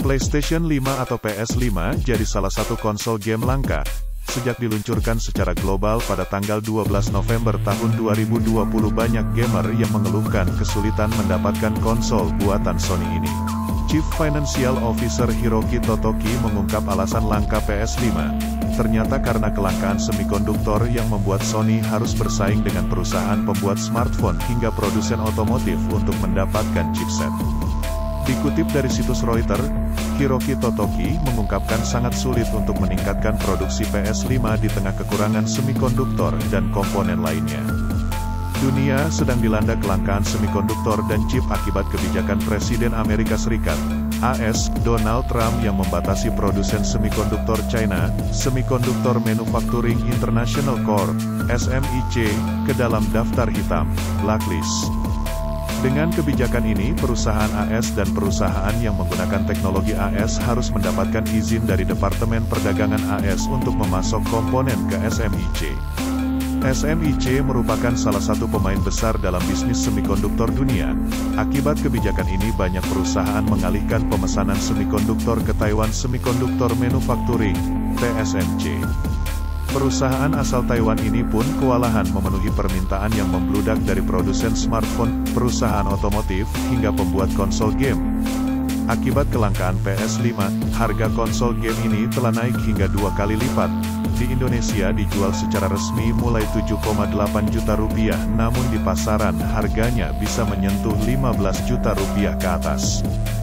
PlayStation 5 atau PS5 jadi salah satu konsol game langka. Sejak diluncurkan secara global pada tanggal 12 November tahun 2020, banyak gamer yang mengeluhkan kesulitan mendapatkan konsol buatan Sony ini. Chief Financial Officer Hiroki Totoki mengungkap alasan langka PS5. Ternyata karena kelangkaan semikonduktor yang membuat Sony harus bersaing dengan perusahaan pembuat smartphone hingga produsen otomotif untuk mendapatkan chipset. Dikutip dari situs Reuters, Hiroki Totoki mengungkapkan sangat sulit untuk meningkatkan produksi PS5 di tengah kekurangan semikonduktor dan komponen lainnya. Dunia sedang dilanda kelangkaan semikonduktor dan chip akibat kebijakan Presiden Amerika Serikat, AS, Donald Trump yang membatasi produsen semikonduktor China, Semiconductor Manufacturing International Corp. (SMIC) ke dalam daftar hitam, blacklist. Dengan kebijakan ini, perusahaan AS dan perusahaan yang menggunakan teknologi AS harus mendapatkan izin dari Departemen Perdagangan AS untuk memasok komponen ke SMIC. SMIC merupakan salah satu pemain besar dalam bisnis semikonduktor dunia. Akibat kebijakan ini, banyak perusahaan mengalihkan pemesanan semikonduktor ke Taiwan Semiconductor Manufacturing, TSMC. Perusahaan asal Taiwan ini pun kewalahan memenuhi permintaan yang membludak dari produsen smartphone, perusahaan otomotif, hingga pembuat konsol game. Akibat kelangkaan PS5, harga konsol game ini telah naik hingga 2 kali lipat. Di Indonesia dijual secara resmi mulai 7,8 juta rupiah, namun di pasaran harganya bisa menyentuh 15 juta rupiah ke atas.